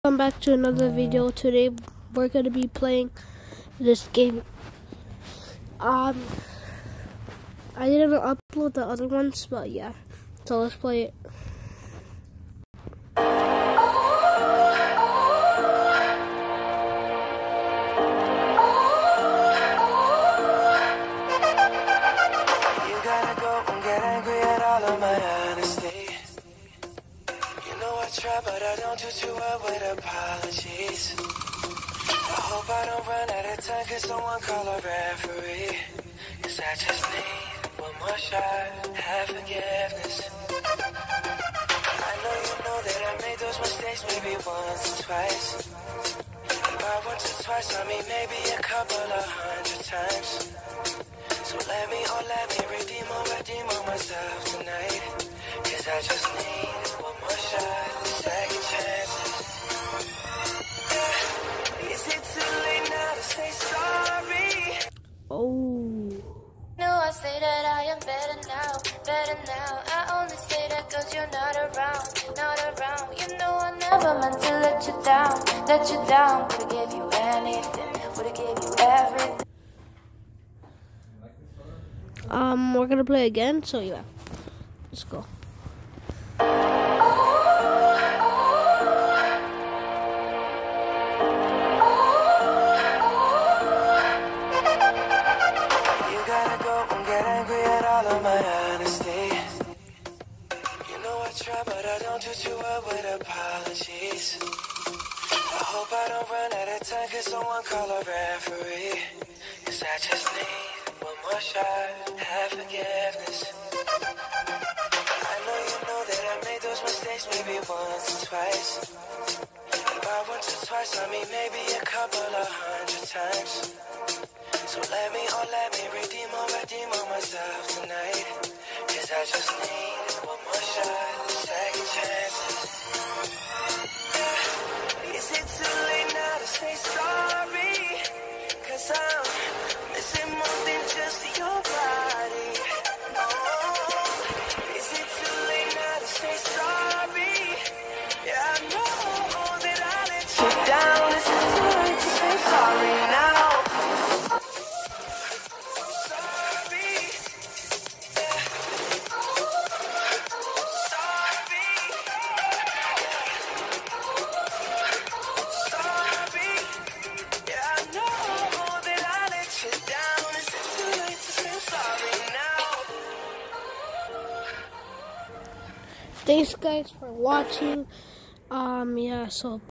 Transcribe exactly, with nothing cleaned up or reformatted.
Welcome back to another video. Today we're going to be playing this game. Um, I didn't upload the other ones, but yeah. So let's play it. You gotta go and get angry at all of my honesty. You know I try, but I don't do too well with apologies. I hope I don't run out of time, cause someone call a referee. Cause I just need one more shot, have forgiveness. I know you know that I made those mistakes maybe once or twice. By once or twice, I mean maybe a couple of hundred times. So let me, oh let me redeem or redeem on myself tonight. Cause I just need one more shot, second chances. Yeah. Is it too late now to say sorry? Oh. No, I say that I am better now, better now. I only say that cause you're not around, not around. You know I never meant to let you down, let you down. Would've gave you anything, would've gave you everything. Um, we're going to play again, so yeah. Let's go. But I don't do too well with apologies. I hope I don't run out of time, cause someone call a referee. Cause I just need one more shot, have forgiveness. I know you know that I made those mistakes maybe once or twice. By once or twice, I mean maybe a couple of hundred times. So let me, oh let me redeem or redeem on myself tonight. Cause I just need one more shot, second chances. Yeah. Is it too late now to say sorry? Cause I'm missing more than just your body. Oh, is it too late now to say sorry? Yeah, I know that I let you down. Is it too late to say sorry now? Thanks guys for watching. Um yeah, so